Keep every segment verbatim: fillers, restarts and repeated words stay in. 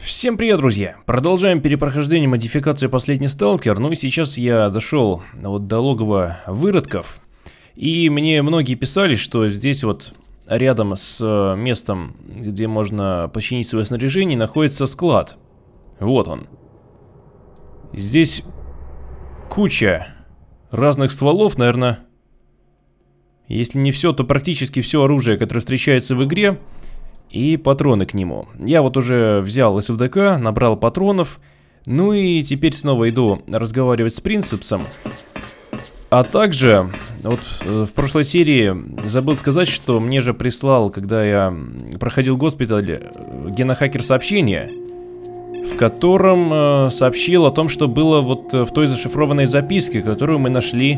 Всем привет, друзья! Продолжаем перепрохождение модификации «Последний сталкер». Ну и сейчас я дошел вот до логова выродков. И мне многие писали, что здесь вот рядом с местом, где можно починить свое снаряжение, находится склад. Вот он. Здесь куча разных стволов, наверное. Если не все, то практически все оружие, которое встречается в игре. И патроны к нему. Я вот уже взял эс эф дэ ка, набрал патронов. Ну и теперь снова иду разговаривать с Принцепсом. А также, вот в прошлой серии забыл сказать, что мне же прислал, когда я проходил госпиталь, генохакер сообщение, в котором э, сообщил о том, что было вот в той зашифрованной записке, которую мы нашли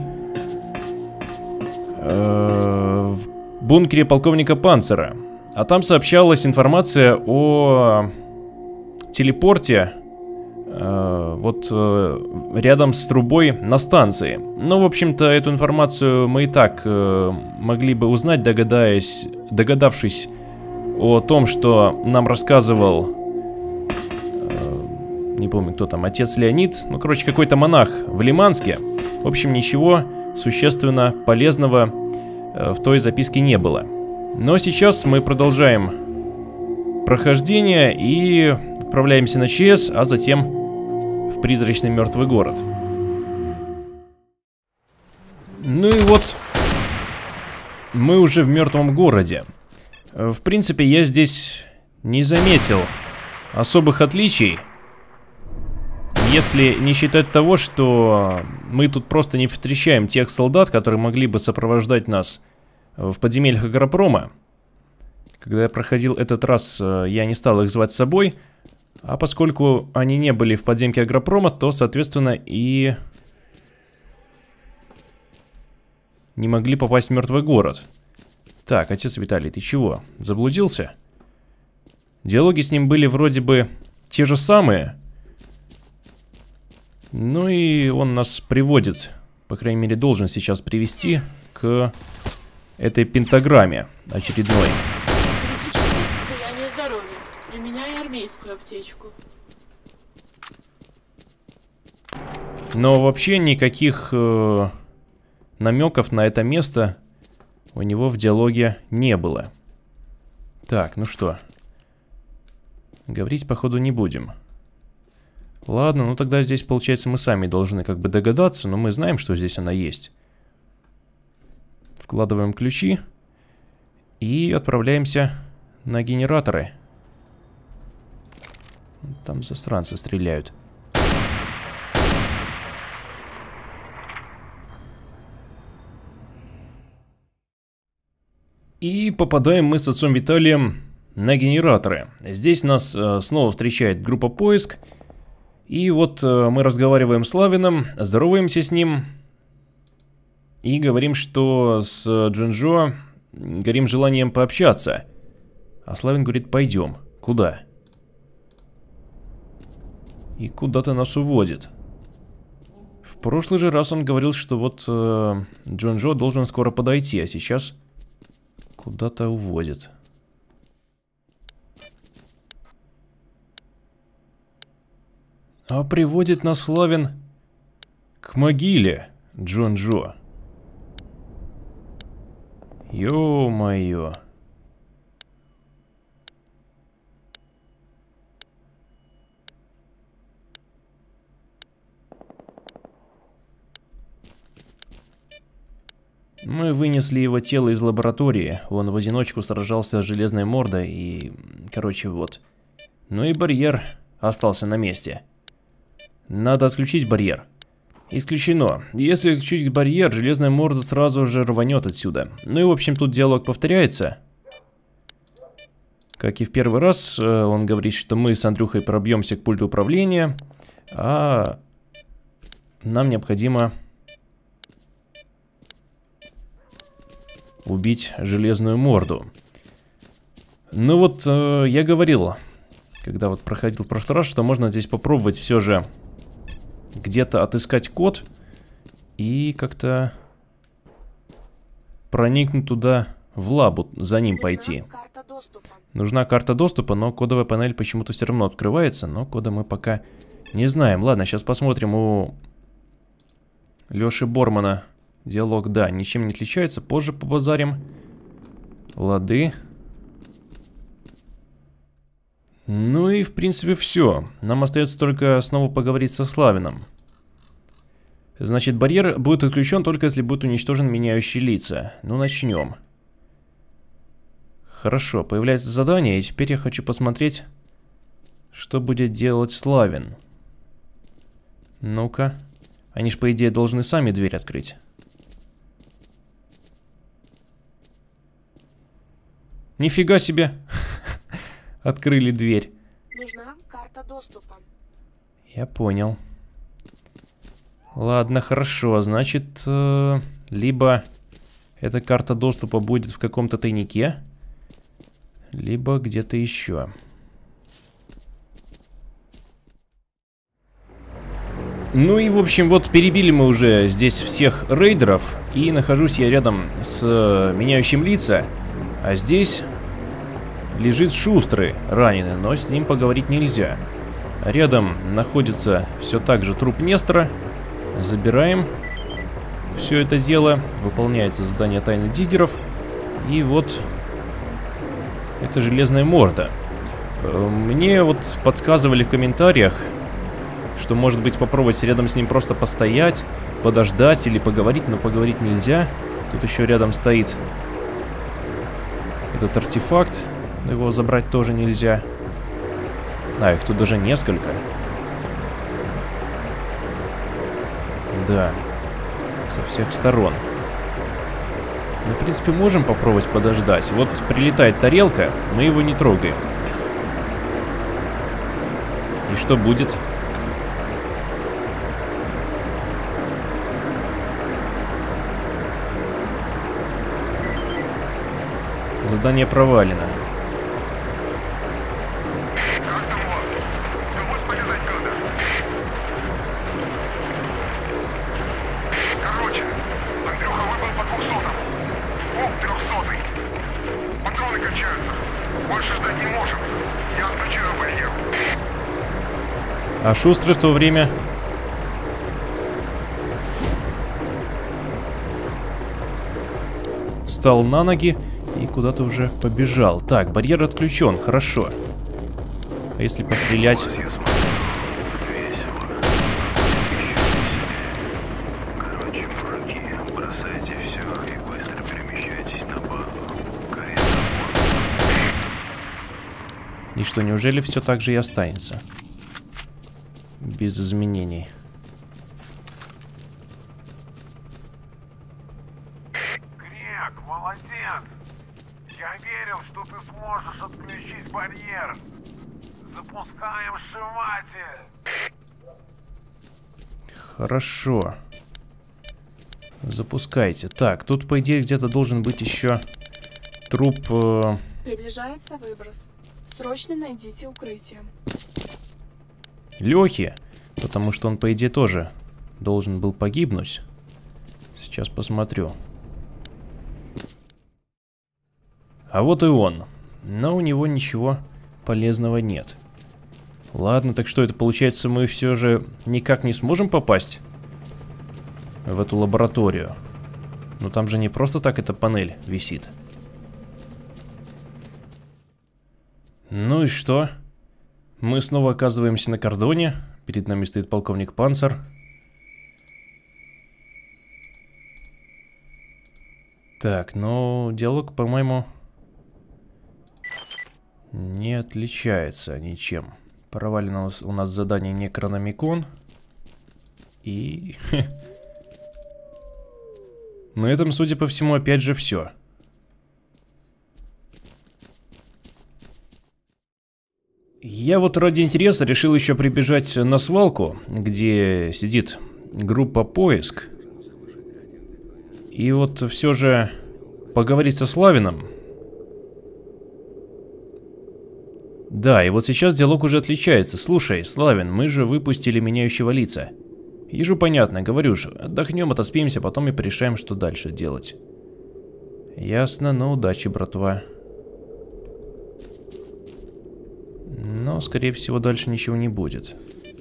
э, в бункере полковника Панцера. А там сообщалась информация о телепорте э, вот э, рядом с трубой на станции. Ну, в общем-то, эту информацию мы и так э, могли бы узнать, догадаясь, догадавшись о том, что нам рассказывал, э, не помню, кто там, отец Леонид, ну, короче, какой-то монах в Лиманске. В общем, ничего существенно полезного э, в той записке не было. Но сейчас мы продолжаем прохождение и отправляемся на ЧС, а затем в призрачный мертвый город. Ну и вот мы уже в мертвом городе. В принципе, я здесь не заметил особых отличий, если не считать того, что мы тут просто не встречаем тех солдат, которые могли бы сопровождать нас в подземельях Агропрома. Когда я проходил этот раз, я не стал их звать с собой. А поскольку они не были в подземке Агропрома, то, соответственно, и не могли попасть в мертвый город. Так, отец Виталий, ты чего? Заблудился? Диалоги с ним были вроде бы те же самые. Ну и он нас приводит, по крайней мере, должен сейчас привести к этой пентаграмме очередной. Критическое состояние здоровья. Применяю армейскую аптечку. Но вообще никаких э, намеков на это место у него в диалоге не было. Так, ну что, говорить походу не будем. Ладно, ну тогда здесь, получается, мы сами должны как бы догадаться, но мы знаем, что здесь она есть. Вкладываем ключи и отправляемся на генераторы. Там засранцы стреляют. И попадаем мы с отцом Виталием на генераторы. Здесь нас э, снова встречает группа поиск. И вот э, мы разговариваем с Лавином, здороваемся с ним. И говорим, что с Джинжо горим желанием пообщаться. А Славин говорит, пойдем. Куда? И куда-то нас уводит. В прошлый же раз он говорил, что вот э, Джинжо должен скоро подойти, а сейчас куда-то уводит. А приводит нас Славин к могиле Джинжо. Ё-моё. Мы вынесли его тело из лаборатории. Он в одиночку сражался с железной мордой и... Короче, вот. Ну и барьер остался на месте. Надо отключить барьер. Исключено. Если отключить барьер, железная морда сразу же рванет отсюда. Ну и в общем тут диалог повторяется. Как и в первый раз, он говорит, что мы с Андрюхой пробьемся к пульту управления, а нам необходимо убить железную морду. Ну вот, я говорил, когда вот проходил в прошлый раз, что можно здесь попробовать все же где-то отыскать код и как-то проникнуть туда, в лабу, за ним пойти. Нужна карта доступа, но кодовая панель почему-то все равно открывается, но кода мы пока не знаем. Ладно, сейчас посмотрим у Лёши Бормана. Диалог, да, ничем не отличается, позже побазарим. Лады. Ну и в принципе все. Нам остается только снова поговорить со Славином. Значит, барьер будет отключен только если будет уничтожен меняющий лица. Ну, начнем. Хорошо, появляется задание, и теперь я хочу посмотреть, что будет делать Славин. Ну-ка. Они же, по идее, должны сами дверь открыть. Нифига себе! Открыли дверь. Нужна карта доступа. Я понял. Ладно, хорошо. Значит, э, либо эта карта доступа будет в каком-то тайнике, либо где-то еще. Ну и, в общем, вот перебили мы уже здесь всех рейдеров. И нахожусь я рядом с э, меняющим лица. А здесь лежит Шустрый, раненый, но с ним поговорить нельзя. Рядом находится все так же труп Нестора. Забираем все это дело. Выполняется задание тайны диггеров. И вот это железная морда. Мне вот подсказывали в комментариях, что может быть попробовать рядом с ним просто постоять, подождать или поговорить, но поговорить нельзя. Тут еще рядом стоит этот артефакт, но его забрать тоже нельзя. А, их тут даже несколько. Да, со всех сторон. Ну, в принципе, можем попробовать подождать. Вот прилетает тарелка, мы его не трогаем. И что будет? Задание провалено. А Шустрый в то время встал на ноги и куда-то уже побежал. Так, барьер отключен, хорошо. А если пострелять? И что, неужели все так же и останется? Без изменений. Грек, молодец! Я верил, что ты сможешь отключить барьер. Запускаем сшиватель. Хорошо. Запускайте. Так, тут, по идее, где-то должен быть еще труп... Э... Приближается выброс. Срочно найдите укрытие. Лёхи, потому что он, по идее, тоже должен был погибнуть. Сейчас посмотрю. А вот и он. Но у него ничего полезного нет. Ладно, так что это получается, мы все же никак не сможем попасть в эту лабораторию. Но там же не просто так эта панель висит. Ну и что? Мы снова оказываемся на кордоне. Перед нами стоит полковник Панцер. Так, ну, диалог, по-моему, не отличается ничем. Провалено у нас задание Некрономикон. И... На этом, судя по всему, опять же все. Я вот ради интереса решил еще прибежать на свалку, где сидит группа поиск. И вот все же поговорить со Славином. Да, и вот сейчас диалог уже отличается. Слушай, Славин, мы же выпустили меняющего лица. Ежу понятно, говорю же, отдохнем, отоспимся, потом и порешаем, что дальше делать. Ясно, но удачи, братва. Но, скорее всего, дальше ничего не будет.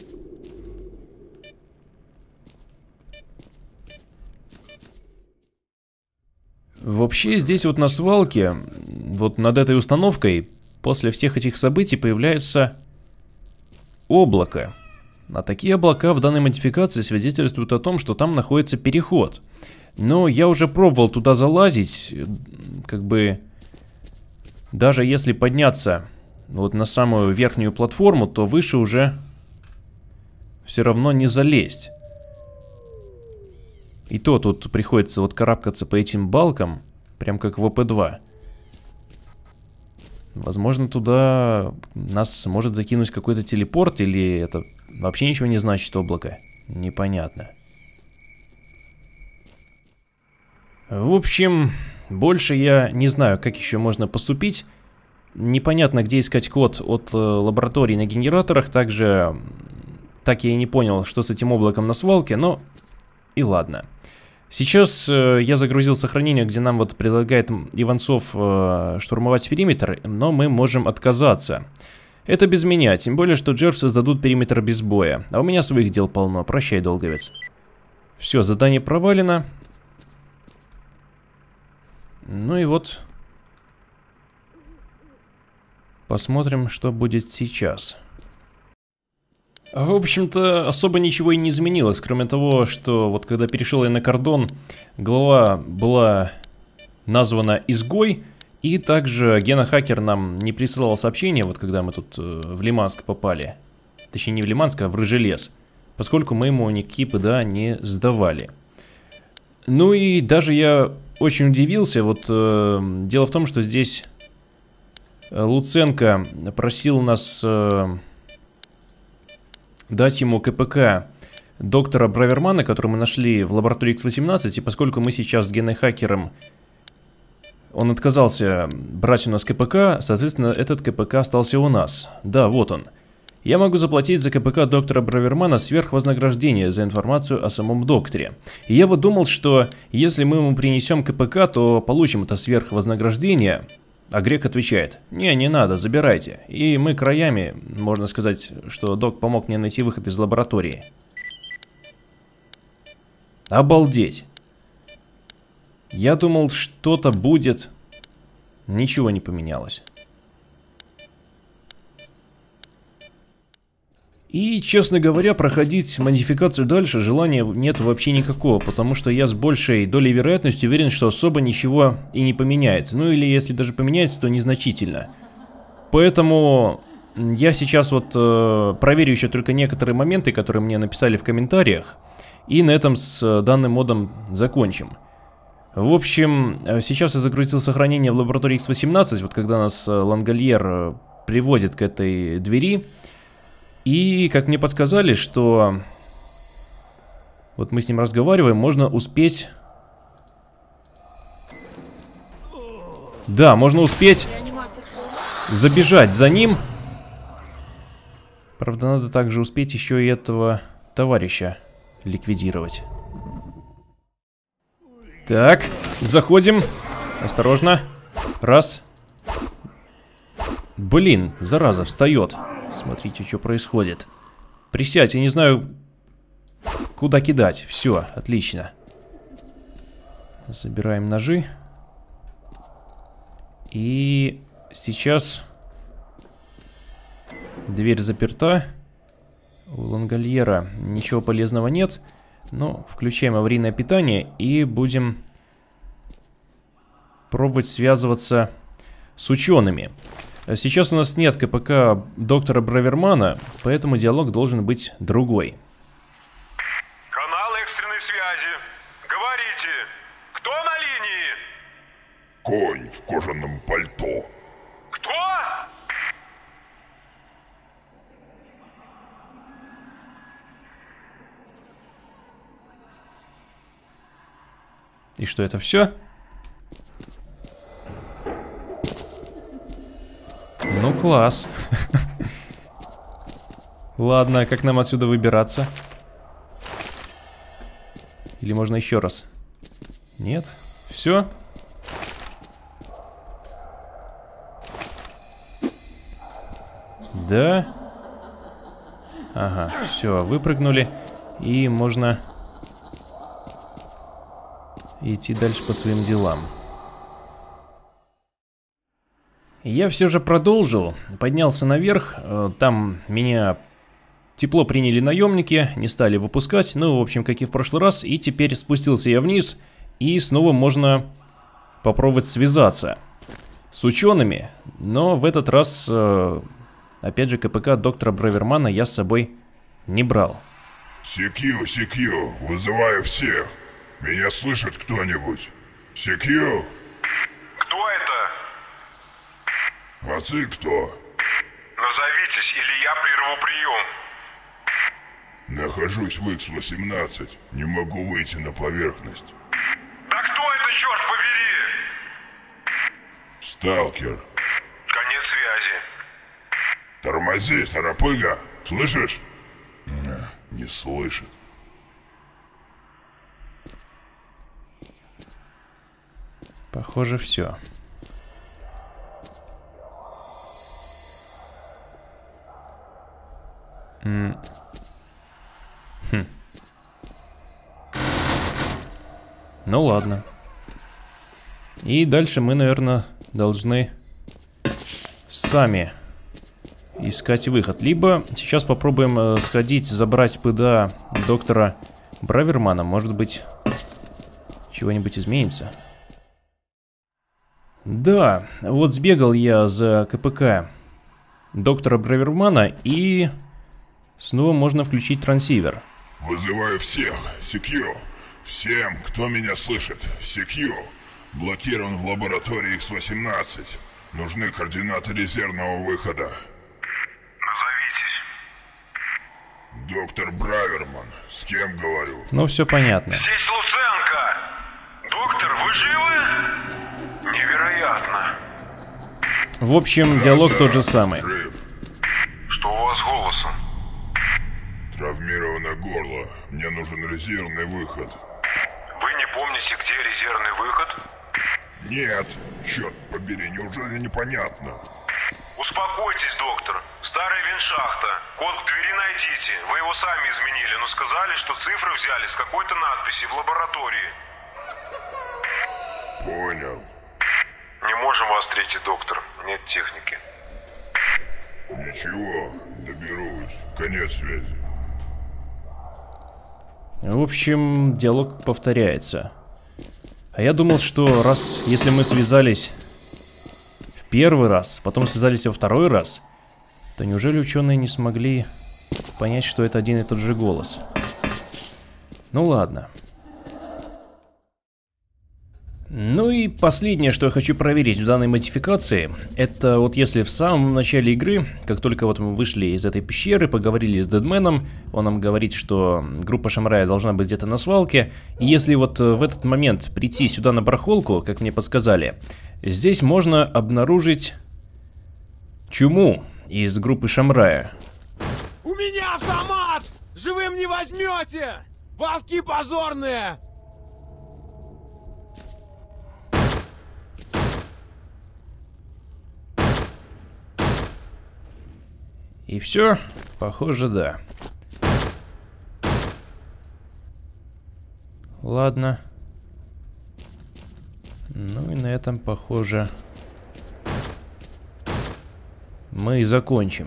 Вообще, здесь вот на свалке, вот над этой установкой, после всех этих событий появляется облако. А такие облака в данной модификации свидетельствуют о том, что там находится переход. Но я уже пробовал туда залазить, как бы, даже если подняться вот на самую верхнюю платформу, то выше уже все равно не залезть. И то тут приходится вот карабкаться по этим балкам, прям как в о пэ два. Возможно, туда нас может закинуть какой-то телепорт, или это вообще ничего не значит, облако. Непонятно. В общем, больше я не знаю, как еще можно поступить. Непонятно, где искать код от э, лаборатории на генераторах. Также, так я и не понял, что с этим облаком на свалке, но и ладно. Сейчас э, я загрузил сохранение, где нам вот предлагает Иванцов э, штурмовать периметр, но мы можем отказаться. Это без меня, тем более, что Джерсы сдадут периметр без боя. А у меня своих дел полно, прощай, долговец. Все, задание провалено. Ну и вот. Посмотрим, что будет сейчас. В общем-то, особо ничего и не изменилось, кроме того, что вот когда перешел я на кордон, глава была названа «Изгой», и также генохакер нам не присылал сообщение, вот когда мы тут э, в Лиманск попали. Точнее, не в Лиманск, а в Рыжелес, поскольку мы ему никакие ПДА не сдавали. Ну и даже я очень удивился, вот э, дело в том, что здесь Луценко просил нас... Э, дать ему ка пэ ка доктора Бравермана, который мы нашли в лаборатории икс восемнадцать, и поскольку мы сейчас с генохакером, он отказался брать у нас ка пэ ка, соответственно, этот ка пэ ка остался у нас. Да, вот он. Я могу заплатить за ка пэ ка доктора Бравермана сверхвознаграждение за информацию о самом докторе. И я вот думал, что если мы ему принесем ка пэ ка, то получим это сверхвознаграждение. А Грек отвечает: не, не надо, забирайте. И мы краями, можно сказать, что док помог мне найти выход из лаборатории. Обалдеть. Я думал, что-то будет. Ничего не поменялось. И, честно говоря, проходить модификацию дальше желания нет вообще никакого, потому что я с большей долей вероятности уверен, что особо ничего и не поменяется. Ну или если даже поменяется, то незначительно. Поэтому я сейчас вот э, проверю еще только некоторые моменты, которые мне написали в комментариях, и на этом с данным модом закончим. В общем, сейчас я загрузил сохранение в лаборатории икс восемнадцать, вот когда нас Лангольер приводит к этой двери. И, как мне подсказали, что вот мы с ним разговариваем, можно успеть... Да, можно успеть забежать за ним. Правда, надо также успеть еще и этого товарища ликвидировать. Так, заходим. Осторожно. Раз. Блин, зараза, встает. Смотрите, что происходит. Присядь, я не знаю, куда кидать. Все, отлично. Забираем ножи. И сейчас дверь заперта. У Лангольера ничего полезного нет. Но включаем аварийное питание и будем пробовать связываться с учеными. Сейчас у нас нет ка пэ ка доктора Бравермана, поэтому диалог должен быть другой. Канал экстренной связи. Говорите, кто на линии? Конь в кожаном пальто. Кто? И что, это все? Ну, класс. Ладно, как нам отсюда выбираться? Или можно еще раз? Нет? Все? Да. Ага, все, выпрыгнули. И можно идти дальше по своим делам. Я все же продолжил, поднялся наверх. Там меня тепло приняли наемники, не стали выпускать. Ну, в общем, как и в прошлый раз. И теперь спустился я вниз. И снова можно попробовать связаться с учеными. Но в этот раз, опять же, КПК доктора Бравермана я с собой не брал. Секью, Секью, вызываю всех. Меня слышит кто-нибудь? Секью? Кто это? А ты кто? Назовитесь, или я прерву прием. Нахожусь в икс восемнадцать. Не могу выйти на поверхность. Да кто это, черт побери? Сталкер. Конец связи. Тормози, торопыга. Слышишь? Не слышит. Похоже, все. М хм. Ну ладно. И дальше мы, наверное, должны сами искать выход. Либо сейчас попробуем э, сходить, забрать ПДА доктора Бравермана. Может быть, чего-нибудь изменится. Да, вот сбегал я за КПК доктора Бравермана, и снова можно включить трансивер. Вызываю всех. Секью. Всем, кто меня слышит. Секью. Блокирован в лаборатории икс восемнадцать. Нужны координаты резервного выхода. Назовитесь. Доктор Браверман. С кем говорю? Ну, все понятно. Здесь Луценко. Доктор, вы живы? Невероятно. В общем, диалог тот же самый. Жив. Что у вас с голосом? Травмировано горло. Мне нужен резервный выход. Вы не помните, где резервный выход? Нет. Черт побери, неужели непонятно? Успокойтесь, доктор. Старая виншахта. Код к двери найдите. Вы его сами изменили, но сказали, что цифры взяли с какой-то надписи в лаборатории. Понял. Не можем вас встретить, доктор. Нет техники. Ничего, доберусь. Конец связи. В общем, диалог повторяется. А я думал, что раз, если мы связались в первый раз, потом связались во второй раз, то неужели ученые не смогли понять, что это один и тот же голос? Ну ладно. Ну и последнее, что я хочу проверить в данной модификации, это вот если в самом начале игры, как только вот мы вышли из этой пещеры, поговорили с Дедменом, он нам говорит, что группа Шамрая должна быть где-то на свалке, и если вот в этот момент прийти сюда на барахолку, как мне подсказали, здесь можно обнаружить чуму из группы Шамрая. У меня автомат! Живым не возьмете! Волки позорные! И все? Похоже, да. Ладно. Ну и на этом, похоже, мы и закончим.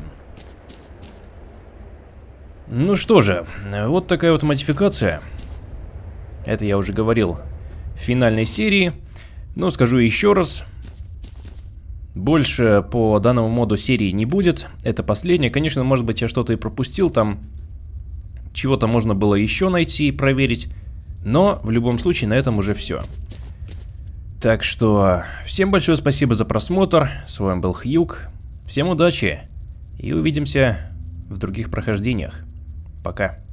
Ну что же, вот такая вот модификация. Это я уже говорил в финальной серии. Но скажу еще раз. Больше по данному моду серии не будет. Это последнее. Конечно, может быть, я что-то и пропустил. Там чего-то можно было еще найти и проверить. Но в любом случае на этом уже все. Так что всем большое спасибо за просмотр. С вами был Хьюг. Всем удачи. И увидимся в других прохождениях. Пока.